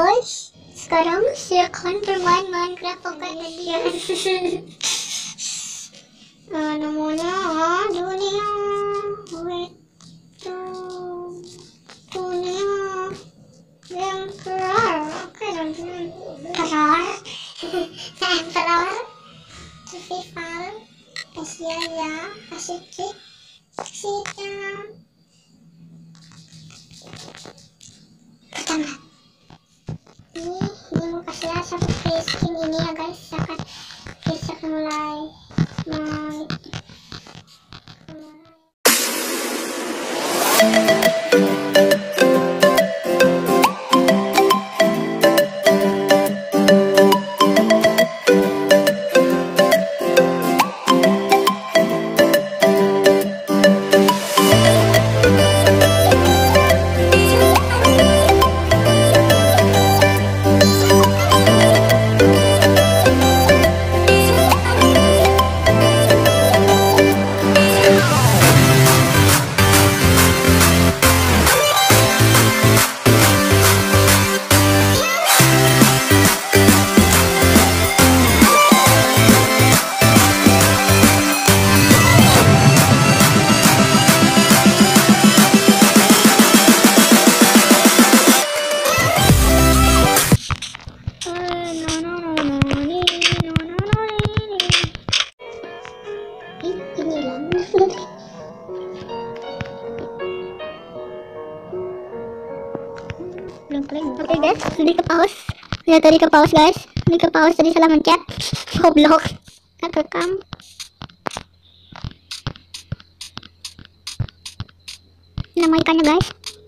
guys, sekarang saya akan bermain Minecraft pakai hadiah. Namanya dunia itu dunia yang kerar. Oke, kerar kerar survival Asia ya, asik pertama ini mau kasih lihat sampai skin ini ya guys. Kita akan mulai Oke guys, tadi ke pause. Ya tadi ke pause guys. Ini ke pause tadi salah mencet. Goblok. Kan rekam. Nama ikannya guys.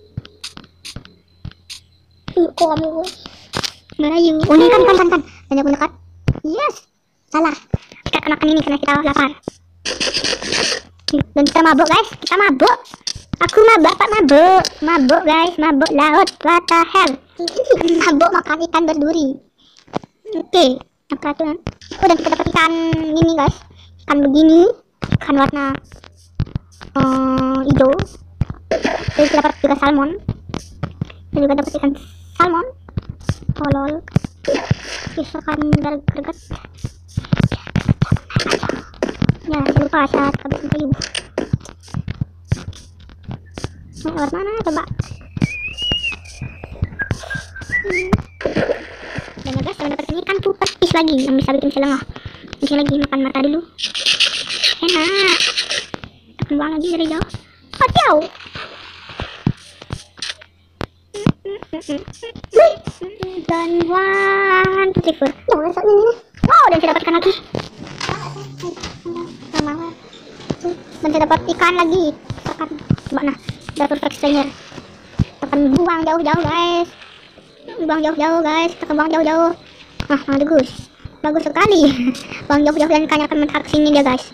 Kamu gue. Melayu. Oh ini kan. Banyak mendekat. Yes. Salah. Kita kenakan ini karena kita lapar. Dan kita mabuk guys. Kita mabuk. Aku mabuk guys, mabuk laut, what the hell. Mabuk makan ikan berduri. Oke, dan kita dapat ikan ini guys, ikan begini, ikan warna hijau. Jadi kita dapat juga salmon, dan juga dapat ikan salmon. Tolol, pisahkan greget. Ya, jangan lupa saat habis kayu. Lewat mana coba? Dan ya guys, kita dapat ini ikan pupis lagi yang bisa bikin selengah. Bisa lagi makan mata dulu. Enak. Kita buang lagi dari jauh. Oh jauh. Dan one putih. Wow, dan saya dapat ikan lagi. Dan saya dapat ikan lagi. Coba nah. Udah perfect stranger. Kita akan buang jauh-jauh guys. Kita buang jauh-jauh. Bagus sekali. Buang jauh-jauh dan ikannya akan mentak sini dia guys.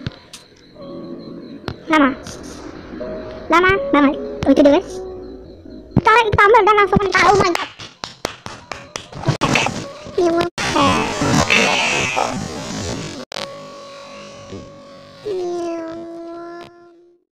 Lama banget. Oh itu deh guys. Kita ambil dan langsung mentak. Oh my god.